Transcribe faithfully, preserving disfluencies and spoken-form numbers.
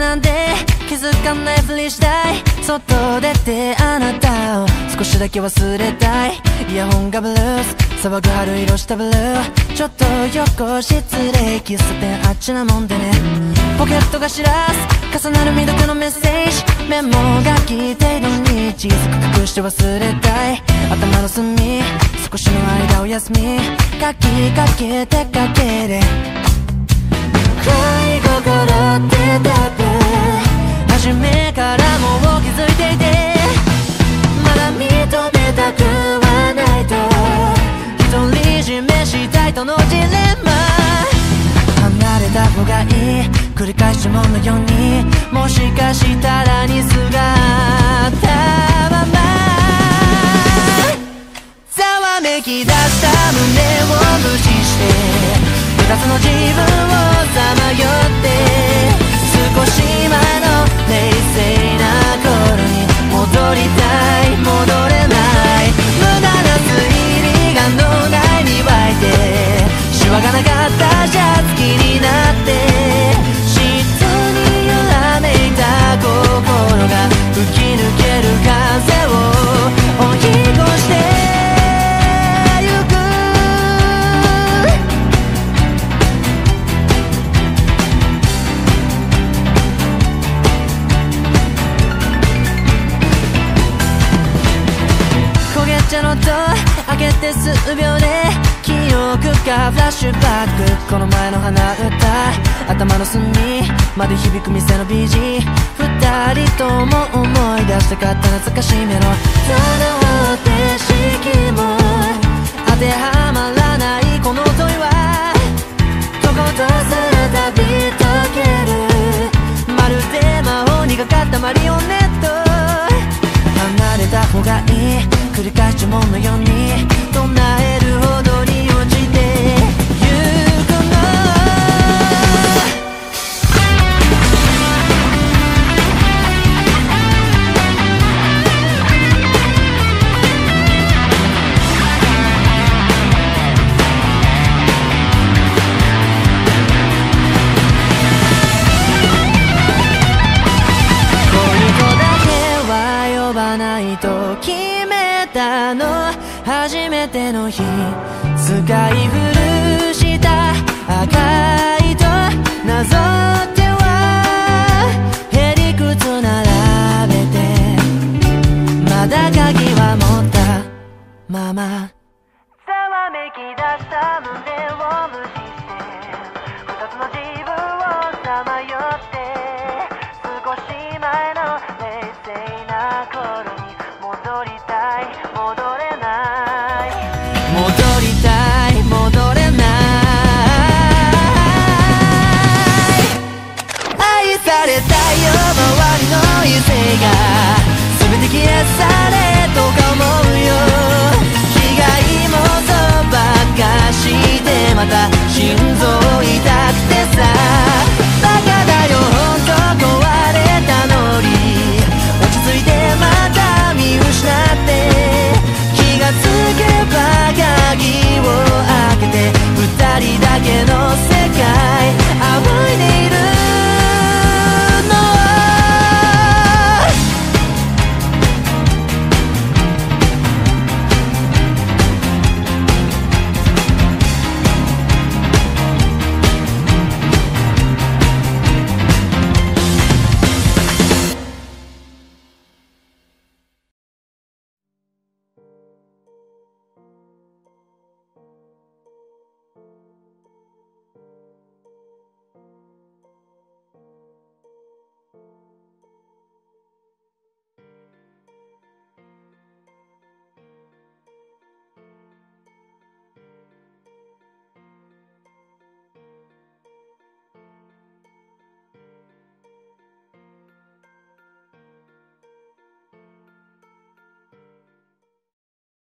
なんで気づかないふりしたい。外出てあなたを少しだけ忘れたい。イヤホンがブルース騒ぐ春色したブルー。ちょっと横失礼喫茶店あっちなもんでね。ポケットが知らす重なる未読のメッセージ。メモが聞いているに小さく隠して忘れたい。頭の隅少しの間お休み書きかけてかけれ暗い心って多分初めからもう気づいていてまだ認めたくはないと独り占めしたいとのジレンマ。離れた方がいい繰り返しものようにもしかしたらにすがったままざわめき出した胸を無視して二つの自分をさまよって少し前の冷静な頃に戻りたい戻れない無駄な推理が脳内に湧いてシワがなかったシャツ気になって嫉妬に揺らめいた心が吹き抜ける風を追い越してのドア開けて数秒で記憶がフラッシュバック。この前の鼻歌頭の隅まで響く店の ビージー 二人とも思い出したかった懐かしいメロ。ただ方程式も当てはまらないこの問いはどことするたび解けるまるで魔法にかかったマリオネット。離れた方がいい繰り返しものように唱えるほどに落ちてゆくの。恋子だけは呼ばないと決めたの初めての日使い古した赤いとなぞってはへりくつ並べてまだ鍵は持ったままざわめき出した胸を無視して二つの自分をさまよって少し前の冷静な頃に戻りたい戻れない戻りたい戻れない愛されたいよ周りの異性が全て消え去れ